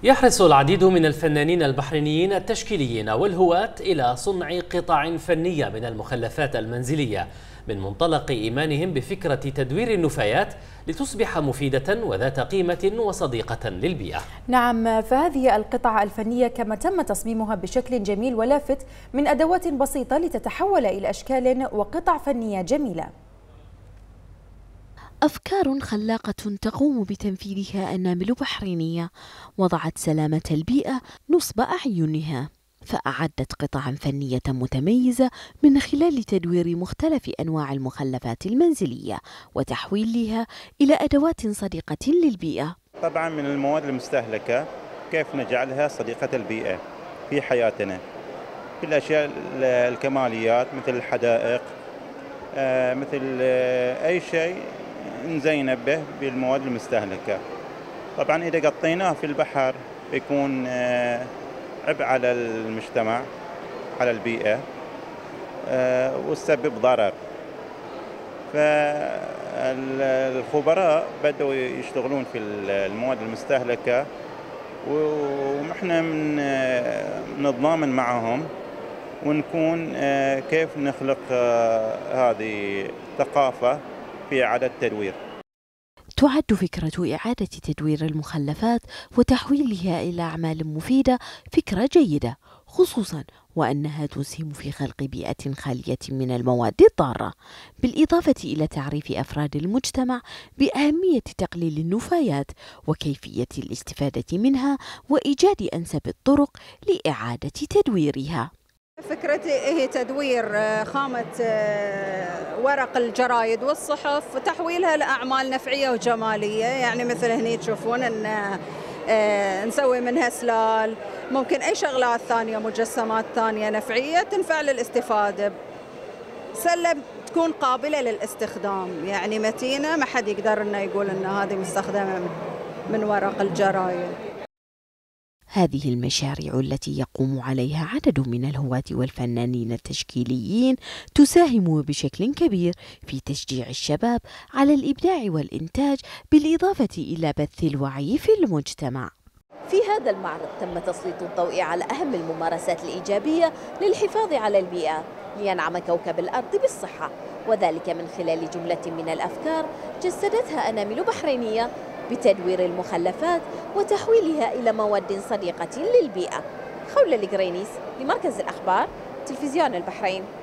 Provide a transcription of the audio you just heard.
يحرص العديد من الفنانين البحرينيين التشكيليين والهواة إلى صنع قطع فنية من المخلفات المنزلية من منطلق إيمانهم بفكرة تدوير النفايات لتصبح مفيدة وذات قيمة وصديقة للبيئة. نعم، فهذه القطع الفنية كما تم تصميمها بشكل جميل ولافت من أدوات بسيطة لتتحول إلى أشكال وقطع فنية جميلة. أفكار خلاقة تقوم بتنفيذها أنامل بحرينية وضعت سلامة البيئة نصب أعينها، فأعدت قطعا فنية متميزة من خلال تدوير مختلف أنواع المخلفات المنزلية وتحويلها إلى أدوات صديقة للبيئة. طبعا من المواد المستهلكة كيف نجعلها صديقة البيئة في حياتنا، في الأشياء الكماليات مثل الحدائق، مثل أي شيء نزينه به بالمواد المستهلكة. طبعا إذا قطيناه في البحر يكون عبء على المجتمع، على البيئة، ويسبب ضرر. فالخبراء بدأوا يشتغلون في المواد المستهلكة، ونحن نتضامن معهم ونكون كيف نخلق هذه ثقافة في إعادة التدوير. تعد فكرة إعادة تدوير المخلفات وتحويلها إلى أعمال مفيدة فكرة جيدة، خصوصا وأنها تسهم في خلق بيئة خالية من المواد الضارة، بالإضافة إلى تعريف أفراد المجتمع بأهمية تقليل النفايات وكيفية الاستفادة منها وإيجاد أنسب الطرق لإعادة تدويرها. فكرتي هي تدوير خامة ورق الجرايد والصحف وتحويلها لأعمال نفعية وجمالية، يعني مثل هني تشوفون أن نسوي منها سلال، ممكن أي شغلات ثانية، مجسمات ثانية نفعية تنفع للاستفادة، سلة تكون قابلة للاستخدام، يعني متينة ما حد يقدر أنه يقول أن هذه مستخدمة من ورق الجرايد. هذه المشاريع التي يقوم عليها عدد من الهواة والفنانين التشكيليين تساهم بشكل كبير في تشجيع الشباب على الإبداع والإنتاج، بالإضافة إلى بث الوعي في المجتمع. في هذا المعرض تم تسليط الضوء على أهم الممارسات الإيجابية للحفاظ على البيئة لينعم كوكب الأرض بالصحة، وذلك من خلال جملة من الأفكار جسدتها أنامل بحرينية بتدوير المخلفات وتحويلها إلى مواد صديقة للبيئة. خولة القرينيس لمركز الأخبار، تلفزيون البحرين.